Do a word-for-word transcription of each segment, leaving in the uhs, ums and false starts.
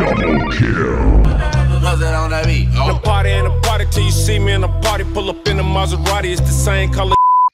Double kill. What's that on that beat? Oh. The party and the party till you see me in a party. Pull up in a Maserati, it's the same color.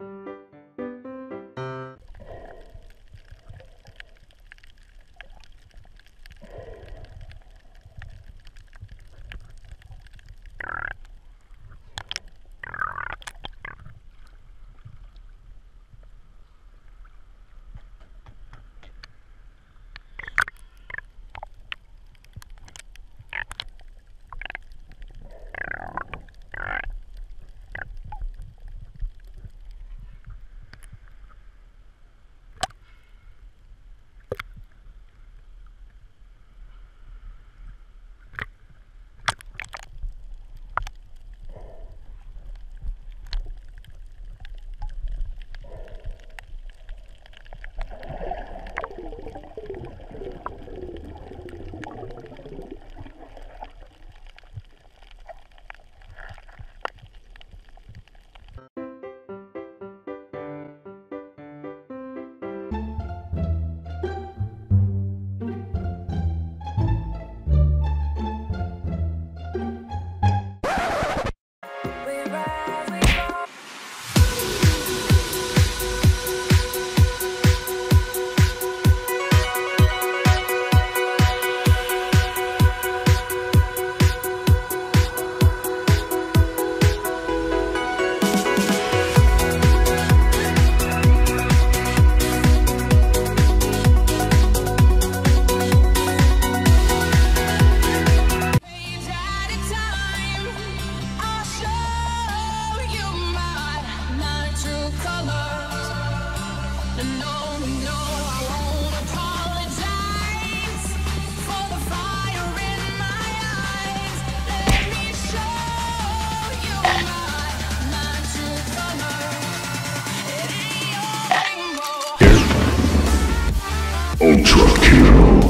Ultra kill.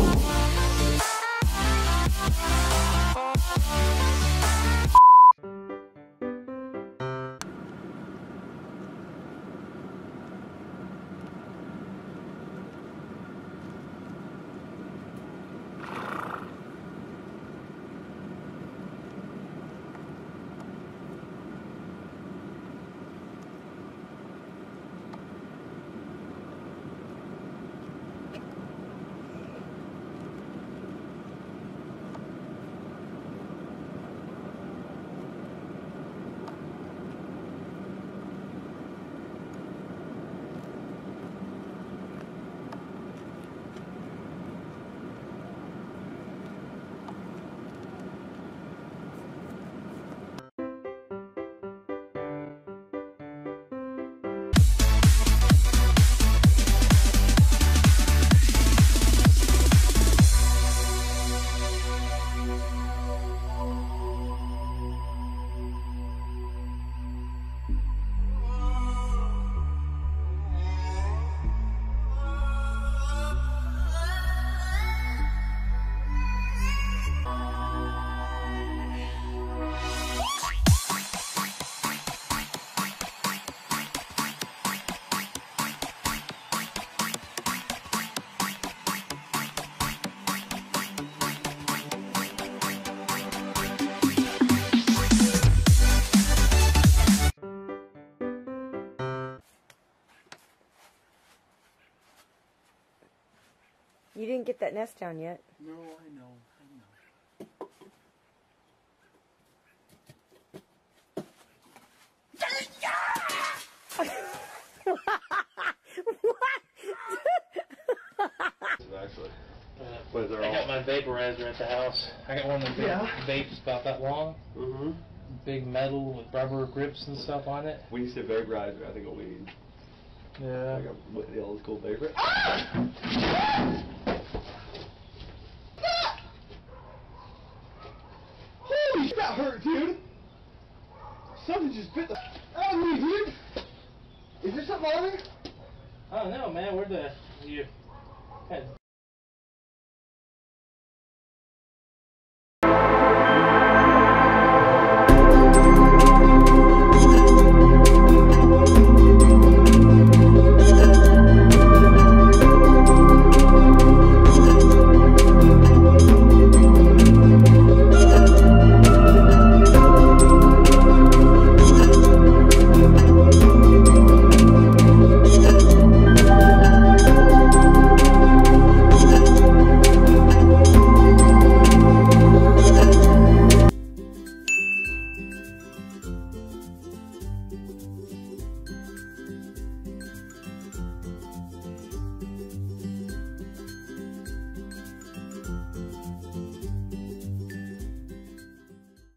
You didn't get that nest down yet. No, I know, I know. What? Actually, Uh, but they're I all. got my vaporizer at the house. I got one of the Yeah. vapes about that long, Mm-hmm. big metal with rubber grips and stuff on it. When you say vaporizer, I think of weed. Yeah. Like a the old school vapor. Holy, that hurt, dude! Something just bit the out of me, dude! Is there something on there? I don't know, man. Where the you had